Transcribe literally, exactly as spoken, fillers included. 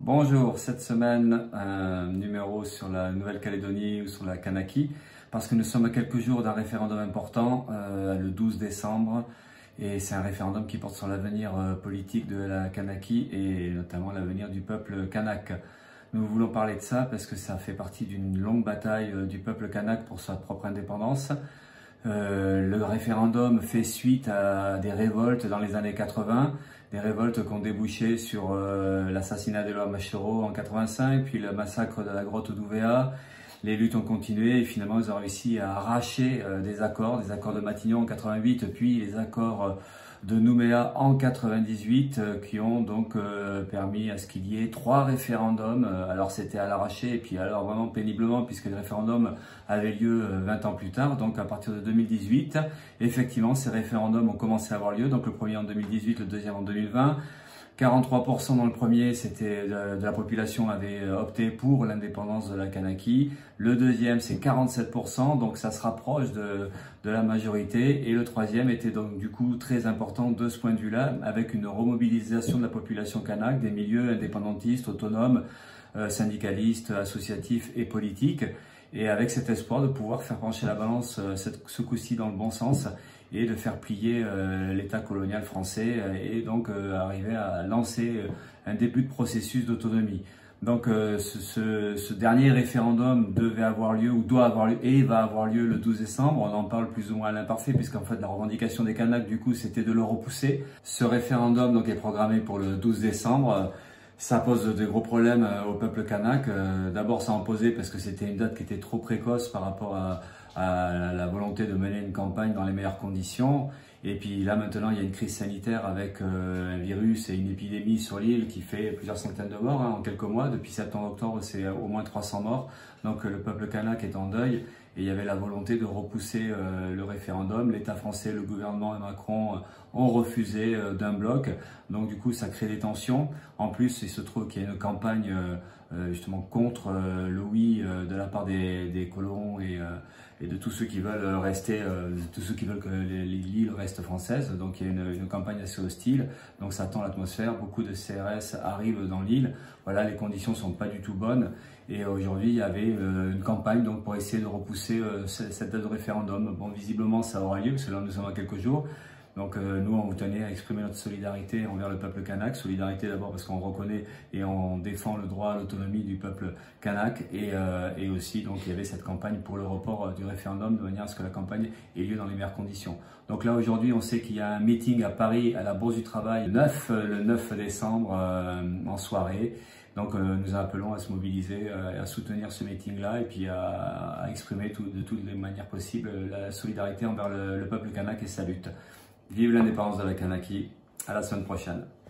Bonjour, cette semaine un numéro sur la Nouvelle-Calédonie ou sur la Kanaki parce que nous sommes à quelques jours d'un référendum important, euh, le douze décembre, et c'est un référendum qui porte sur l'avenir euh, politique de la Kanaki et notamment l'avenir du peuple kanak. Nous voulons parler de ça parce que ça fait partie d'une longue bataille euh, du peuple kanak pour sa propre indépendance. Euh, le référendum fait suite à des révoltes dans les années quatre-vingt, des révoltes qui ont débouché sur euh, l'assassinat d'Éloi Machero en quatre-vingt-cinq, puis le massacre de la grotte d'Ouvéa. Les luttes ont continué et finalement ils ont réussi à arracher euh, des accords, des accords de Matignon en quatre-vingt-huit, puis les accords euh, de Nouméa en quatre-vingt-dix-huit, euh, qui ont donc euh, permis à ce qu'il y ait trois référendums. Euh, alors c'était à l'arraché et puis alors vraiment péniblement puisque le référendum avait lieu euh, vingt ans plus tard, donc à partir de deux mille dix-huit. Effectivement, ces référendums ont commencé à avoir lieu, donc le premier en deux mille dix-huit, le deuxième en deux mille vingt. quarante-trois pour cent dans le premier, c'était de, de la population avait opté pour l'indépendance de la Kanaki. Le deuxième, c'est quarante-sept pour cent, donc ça se rapproche de, de la majorité. Et le troisième était donc du coup très important de ce point de vue-là, avec une remobilisation de la population kanak, des milieux indépendantistes, autonomes, euh, syndicalistes, associatifs et politiques. Et avec cet espoir de pouvoir faire pencher la balance euh, cette, ce coup-ci dans le bon sens et de faire plier euh, l'État colonial français euh, et donc euh, arriver à lancer euh, un début de processus d'autonomie. Donc euh, ce, ce, ce dernier référendum devait avoir lieu ou doit avoir lieu et va avoir lieu le douze décembre. On en parle plus ou moins à l'imparfait puisqu'en fait la revendication des Kanaks du coup c'était de le repousser. Ce référendum donc est programmé pour le douze décembre. Ça pose de gros problèmes au peuple kanak. D'abord, ça en posait parce que c'était une date qui était trop précoce par rapport à, à la volonté de mener une campagne dans les meilleures conditions. Et puis là, maintenant, il y a une crise sanitaire avec euh, un virus et une épidémie sur l'île qui fait plusieurs centaines de morts hein, en quelques mois. Depuis septembre octobre, c'est au moins trois cents morts. Donc le peuple kanak est en deuil. Et il y avait la volonté de repousser euh, le référendum. L'État français, le gouvernement et Macron euh, ont refusé euh, d'un bloc. Donc du coup, ça crée des tensions. En plus, il se trouve qu'il y a une campagne euh, euh, justement contre euh, le oui euh, de la part des, des colons et, euh, et de tous ceux qui veulent rester, euh, de tous ceux qui veulent que l'île reste française. Donc il y a une, une campagne assez hostile. Donc ça tend l'atmosphère. Beaucoup de C R S arrivent dans l'île. Voilà, les conditions sont pas du tout bonnes. Et aujourd'hui, il y avait euh, une campagne donc pour essayer de repousser euh, cette date de référendum. Bon, visiblement, ça aura lieu, parce que là, nous sommes à quelques jours. Donc euh, nous, on vous tenait à exprimer notre solidarité envers le peuple kanak. Solidarité d'abord parce qu'on reconnaît et on défend le droit à l'autonomie du peuple kanak. Et, euh, et aussi, donc, il y avait cette campagne pour le report du référendum, de manière à ce que la campagne ait lieu dans les meilleures conditions. Donc là, aujourd'hui, on sait qu'il y a un meeting à Paris, à la Bourse du Travail, le neuf décembre, euh, en soirée. Donc euh, nous appelons à se mobiliser, euh, à soutenir ce meeting-là et puis à, à exprimer tout, de toutes les manières possibles la solidarité envers le, le peuple kanak et sa lutte. Vive l'indépendance de la Kanaki, à la semaine prochaine.